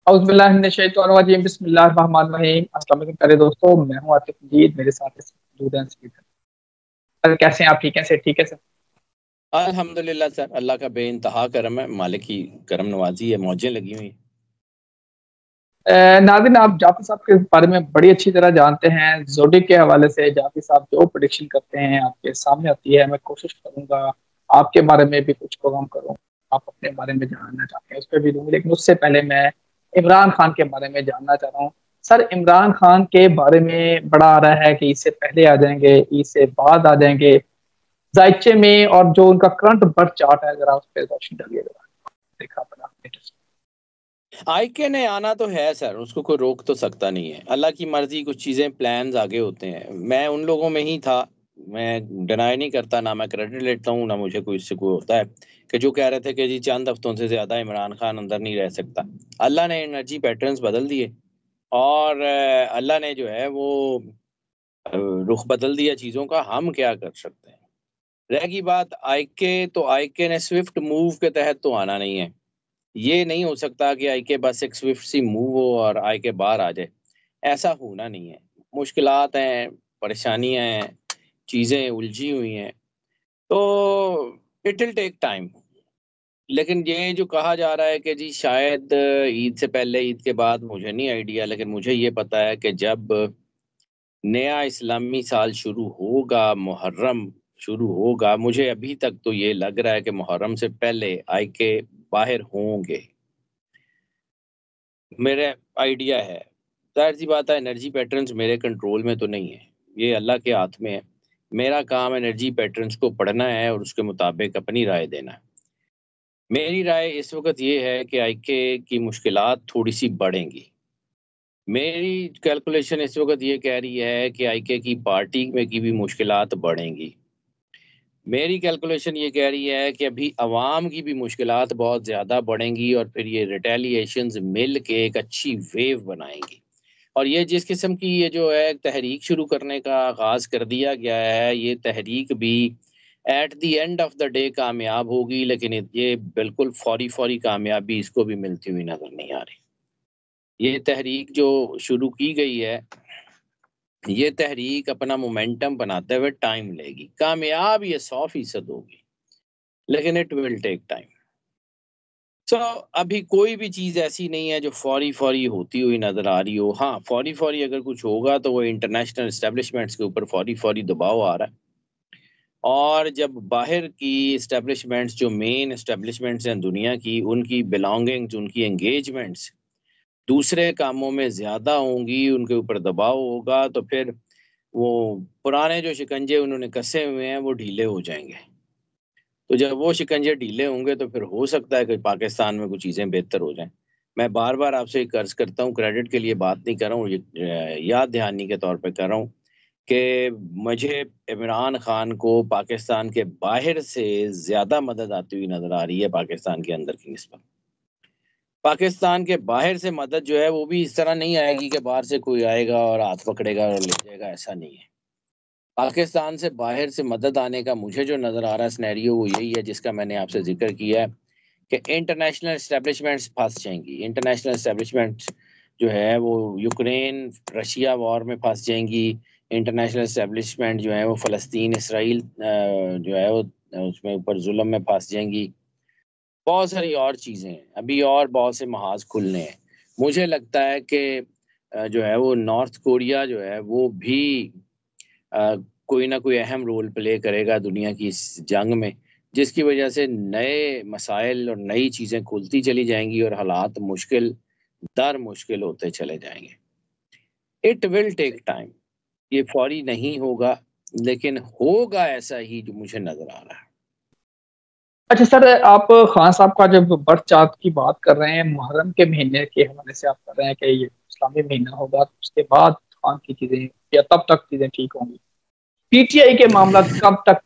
औज़ुबिल्लाहि बिस्मिल्लाहिर्रहमानिर्रहीम। अस्सलाम वालेकुम प्यारे दोस्तों, मैं हूँ आतिफ मजीद, मेरे साथ इस मौजूद हैं स्पीकर। सर कैसे हैं आप? ठीक हैं सर? ठीक है सर। अल्हम्दुलिल्लाह सर, अल्लाह का बेइंतहा करम है, मालिक की करम नवाज़ी है, मौजें लगी हुई हैं। नाज़रीन, आप जाफ़ी साहब के बारे में बड़ी अच्छी तरह जानते हैं। ज़ोडिक के हवाले से जाफ़ी साहब जो प्रेडिक्शन करते हैं आपके सामने आती है। मैं कोशिश करूँगा आपके बारे में भी कुछ कम करूँ। आप अपने बारे में जानना चाहते हैं उस पे भी दूँगी, लेकिन उससे पहले मैं इमरान खान के बारे में जानना चाह रहा हूँ। सर, इमरान खान के बारे में बड़ा आ रहा है कि ईद से पहले आ जाएँगे, ईद से बाद आ जाएँगे। ज़ायचे में और जो उनका करंट बर्थ चार्ट है, ज़रा उस पे रोशनी डालिए ज़रा। देखा अपना लेटेस्ट। आईके ने आना तो है सर, उसको कोई रोक तो सकता नहीं है। अल्लाह की मर्ज़ी, कुछ चीज़ें प्लान्स आगे होते हैं। मैं उन लोगों में ही था, मैं डिनाई नहीं करता, ना मैं क्रेडिट लेता हूँ, ना मुझे कोई इससे कोई होता है कि जो कह रहे थे कि जी चंद हफ्तों से ज़्यादा इमरान खान अंदर नहीं रह सकता। अल्लाह ने एनर्जी पैटर्न्स बदल दिए और अल्लाह ने जो है वो रुख बदल दिया चीज़ों का, हम क्या कर सकते हैं? रह गई बात आईके, तो आईके ने स्विफ्ट मूव के तहत तो आना नहीं है। ये नहीं हो सकता कि आईके बस एक स्विफ्ट सी मूव हो और आईके बाहर आ जाए, ऐसा होना नहीं है। मुश्किलात हैं, परेशानियाँ हैं, चीज़ें उलझी हुई हैं, तो इट विल टेक टाइम। लेकिन ये जो कहा जा रहा है कि जी शायद ईद से पहले, ईद के बाद, मुझे नहीं आइडिया, लेकिन मुझे ये पता है कि जब नया इस्लामी साल शुरू होगा, मुहर्रम शुरू होगा, मुझे अभी तक तो ये लग रहा है कि मुहर्रम से पहले आईके बाहर होंगे। मेरा आइडिया है। ज़ाहिर-सी बात है, एनर्जी पैटर्न्स मेरे कंट्रोल में तो नहीं है, ये अल्लाह के हाथ में है। मेरा काम एनर्जी पैटर्न्स को पढ़ना है और उसके मुताबिक अपनी राय देना है। मेरी राय इस वक़्त ये है कि आईके की मुश्किलात थोड़ी-सी बढ़ेंगी। मेरी कैलकुलेशन इस वक़्त ये कह रही है कि आईके की पार्टी में की भी मुश्किलात बढ़ेंगी। मेरी कैलकुलेशन ये कह रही है कि अभी अवाम की भी मुश्किलात बहुत ज़्यादा बढ़ेंगी और फिर ये रिटेलिएशंस मिल के एक अच्छी वेव बनाएँगी। और ये जिस किस्म की ये जो है तहरीक शुरू करने का आगाज़ कर दिया गया है, ये तहरीक भी at the end of the day कामयाब होगी, लेकिन ये बिल्कुल फ़ौरी-फ़ौरी कामयाबी इसको भी मिलती हुई नज़र नहीं आ रही। ये तहरीक जो शुरू की गई है, ये तहरीक अपना मोमेंटम बनाते हुए टाइम लेगी। कामयाब ये 100% होगी, लेकिन it will take time. So अभी कोई भी चीज़ ऐसी नहीं है जो फ़ौरी-फ़ौरी होती हुई नज़र आ रही हो। हाँ, फ़ौरी-फ़ौरी अगर कुछ होगा तो वो इंटरनेशनल एस्टेब्लिशमेंट्स के ऊपर फ़ौरी-फ़ौरी दबाव आ रहा है। और जब बाहर की एस्टेब्लिशमेंट्स, जो मेन एस्टेब्लिशमेंट्स हैं दुनिया की, उनकी बिलॉन्गिंग्स, उनकी एंगेजमेंट्स दूसरे कामों में ज़्यादा होंगी, उनके ऊपर दबाव होगा, तो फिर वो पुराने जो शिकंजे उन्होंने कसे हुए हैं, वो ढीले हो जाएँगे। तो जब वो शिकंजे ढीले होंगे तो फिर हो सकता है कि पाकिस्तान में कुछ चीज़ें बेहतर हो जाएँ। मैं बार-बार आपसे एक अर्ज़ करता हूँ, क्रेडिट के लिए बात नहीं कर रहा हूँ, ये याद दहानी के तौर पे कर रहा हूँ कि मुझे इमरान खान को पाकिस्तान के बाहर से ज़्यादा मदद आती हुई नज़र आ रही है पाकिस्तान के अंदर की निस्बत। पाकिस्तान के बाहर से मदद जो है वो भी इस तरह नहीं आएगी कि बाहर से कोई आएगा और हाथ पकड़ेगा और ले जाएगा, ऐसा नहीं है। पाकिस्तान से बाहर से मदद आने का मुझे जो नज़र आ रहा है सिनेरियो वो यही है जिसका मैंने आपसे ज़िक्र किया है कि इंटरनेशनल एस्टेब्लिशमेंट्स फँस जाएँगी। इंटरनेशनल एस्टेब्लिशमेंट्स जो है वो यूक्रेन, रशिया वॉर में फँस जाएँगी। इंटरनेशनल एस्टेब्लिशमेंट जो है वो फ़लस्तीन, इसराइल जो है वो उसमें ऊपर ज़ुल्म में फँस जाएँगी। बहुत सारी और चीज़ें हैं, अभी और बहुत से महाज़ खुलने हैं। मुझे लगता है कि जो है वो नॉर्थ कोरिया जो है वो भी अ, कोई ना कोई अहम रोल प्ले करेगा दुनिया की इस जंग में, जिसकी वजह से नए मसाइल और नई चीज़ें खुलती चली जाएँगी और हालात मुश्किल दर मुश्किल होते चले जाएँगे। इट विल टेक टाइम, ये फ़ौरी नहीं होगा, लेकिन होगा ऐसा ही जो मुझे नज़र आ रहा है। अच्छा सर, आप खान साहब का जब बर्थ चार्ट की बात कर रहे हैं, मुहर्रम के महीने के हवाले से आप कर रहे हैं कि ये इस्लामी महीना होगा, तो उसके बाद खान की चीज़ें या तब तक चीज़ें ठीक होंगी। पीटीआई के मामला कब तक?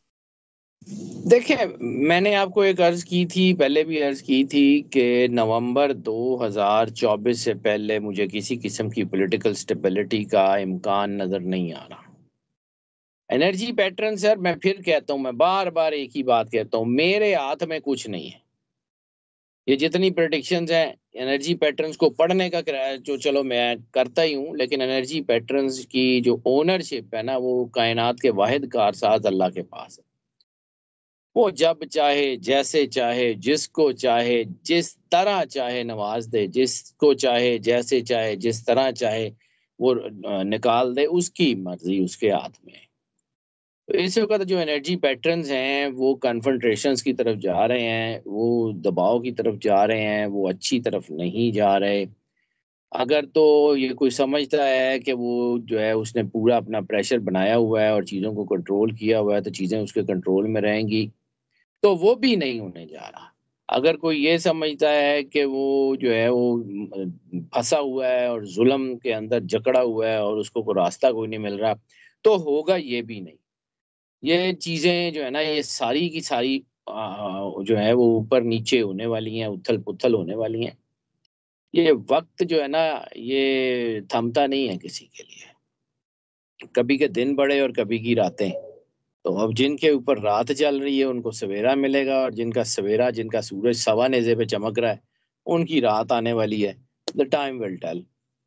देखिए, मैंने आपको एक अर्ज़ की थी, पहले भी अर्ज़ की थी कि नवंबर 2024 से पहले मुझे किसी किस्म की पॉलिटिकल स्टेबिलिटी का इम्कान नज़र नहीं आ रहा। एनर्जी पैटर्न सर, मैं फिर कहता हूँ, मैं बार-बार एक ही बात कहता हूँ, मेरे हाथ में कुछ नहीं है। ये जितनी प्रेडिक्शंस हैं एनर्जी पैटर्न्स को पढ़ने का जो चलो मैं करता ही हूँ, लेकिन एनर्जी पैटर्न्स की जो ओनरशिप है ना, वो कायनात के वाहिद कारसाज अल्लाह के पास है। वो जब चाहे, जैसे चाहे, जिसको चाहे, जिस तरह चाहे नवाज दे, जिसको चाहे, जैसे चाहे, जिस तरह चाहे वो निकाल दे, उसकी मर्जी उसके हाथ में है। तो इस वक़्त जो एनर्जी पैटर्न्स हैं, वो कन्फ्रंट्रेशंस की तरफ जा रहे हैं, वो दबाव की तरफ जा रहे हैं, वो अच्छी तरफ नहीं जा रहे। अगर तो ये कोई समझता है कि वो जो है उसने पूरा अपना प्रेशर बनाया हुआ है और चीज़ों को कंट्रोल किया हुआ है, तो चीज़ें उसके कंट्रोल में रहेंगी, तो वो भी नहीं होने जा रहा। अगर कोई ये समझता है कि वो जो है वो फँसा हुआ है और ज़ुल्म के अंदर जकड़ा हुआ है और उसको कोई रास्ता कोई नहीं मिल रहा, तो होगा ये भी नहीं। ये चीज़ें जो है ना, ये सारी की सारी जो है वो ऊपर-नीचे होने वाली हैं, उथल-पुथल होने वाली हैं। ये वक़्त जो है ना, ये थमता नहीं है किसी के लिए। कभी के दिन बड़े और कभी की रातें। तो अब जिनके ऊपर रात चल रही है, उनको सवेरा मिलेगा और जिनका सवेरा, जिनका सूरज सवा नेज़े पे चमक रहा है, उनकी रात आने वाली है। The time will tell.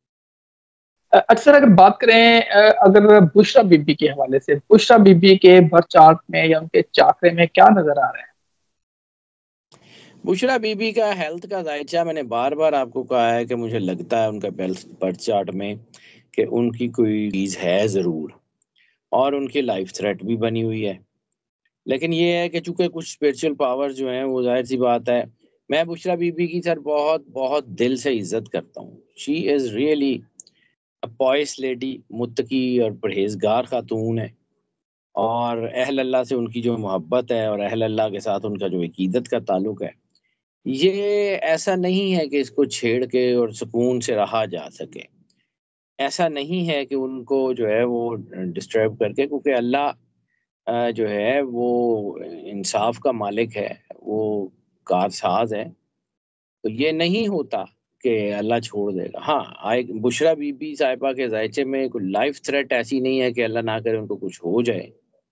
अक्सर अगर बात करें अगर बुशरा बीबी के हवाले से, बुशरा बीबी के बर्थ चार्ट में या उनके चाकरे में क्या नजर आ रहा है? बुशरा बीबी का हेल्थ का ज़ायचा मैंने बार-बार आपको कहा है कि मुझे लगता है उनका बर्थ चार्ट में कि उनकी कोई चीज़ है ज़रूर और उनकी लाइफ थ्रेट भी बनी हुई है। लेकिन ये है कि चूँकि कुछ स्पिरिचुअल पावर्स जो हैं वो ज़ाहिर-सी बात है, मैं बुशरा बीबी की सर बहुत-बहुत दिल से इज़्ज़त करता हूँ। She is really a pious lady, मुत्तकी और परहेज़गार खातून है और अहल अल्लाह से उनकी जो मोहब्बत है और अहल अल्लाह के साथ उनका जो अकीदत का ताल्लुक है, ये ऐसा नहीं है कि इसको छेड़ के और सुकून से रहा जा सके। ऐसा नहीं है कि उनको जो है वो डिस्टर्ब करके, क्योंकि अल्लाह जो है वो इंसाफ का मालिक है, वो कारसाज़ है। तो ये नहीं होता कि अल्लाह छोड़ देगा। हाँ, आए बुशरा बीबी साहिबा के ज़ायचे में कोई लाइफ़ थ्रेट ऐसी नहीं है कि अल्लाह ना करे उनको कुछ हो जाए।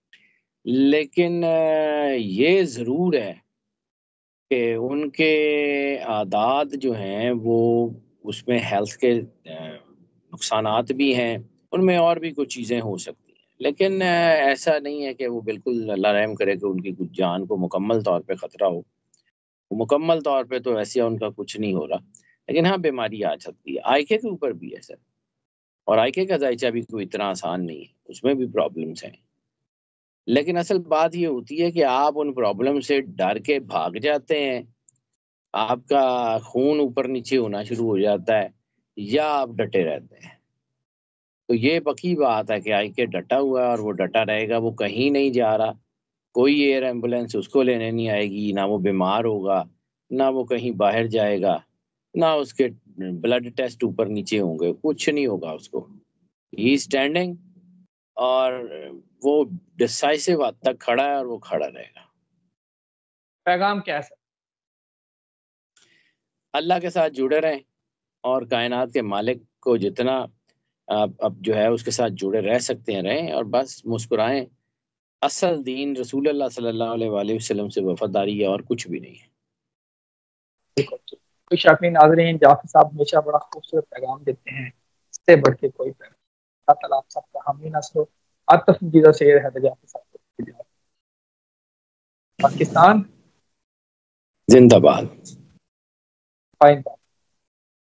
लेकिन ये ज़रूर है कि उनके आदात जो हैं वो उसमें हेल्थ के नुकसानात भी हैं, उनमें और भी कुछ चीज़ें हो सकती हैं। लेकिन ऐसा नहीं है कि वो बिल्कुल अल्लाह रहम करे कि उनकी कुछ जान को मुकम्मल तौर पे ख़तरा हो। मुकम्मल तौर पे तो ऐसे उनका कुछ नहीं हो रहा। लेकिन हाँ, बीमारी आ सकती है। आईके के ऊपर भी है सर, और आईके का ज़ायचा भी कोई इतना आसान नहीं है, उसमें भी प्रॉब्लम्स हैं। लेकिन असल बात ये होती है कि आप उन प्रॉब्लम से डर के भाग जाते हैं, आपका खून ऊपर-नीचे होना शुरू हो जाता है या आप डटे रहते हैं। तो ये पक्की बात है कि आईके डटा हुआ है और वो डटा रहेगा, वो कहीं नहीं जा रहा। कोई एयर एम्बुलेंस उसको लेने नहीं आएगी, ना वो बीमार होगा, ना वो कहीं बाहर जाएगा, ना उसके ब्लड टेस्ट ऊपर-नीचे होंगे, कुछ नहीं होगा उसको। ही इज़ स्टैंडिंग और वो डिसाइसिव हद तक खड़ा है और वो खड़ा रहेगा। पैगाम क्या है सर? अल्लाह के साथ जुड़े रहें और कायनात के मालिक को जितना आप अब जो है उसके साथ जुड़े रह सकते हैं रहें और बस मुस्कुराएँ। असल दीन रसूल अल्लाह सल्लल्लाहु अलैहि वसल्लम से वफ़ादारी है और कुछ भी नहीं है। बिल्कुल ठीक। कोई शक नहीं नाज़रीन, जाफ़ी साहब हमेशा बड़ा खूबसूरत पैगाम देते हैं, इससे बढ़ के कोई पैगाम। अल्लाह ताला आप सबका हामी नस्र हो। आतिफ़ जीदा शेर है जाफ़ी साहब को। पाकिस्तान ज़िंदाबाद। पाइंदा।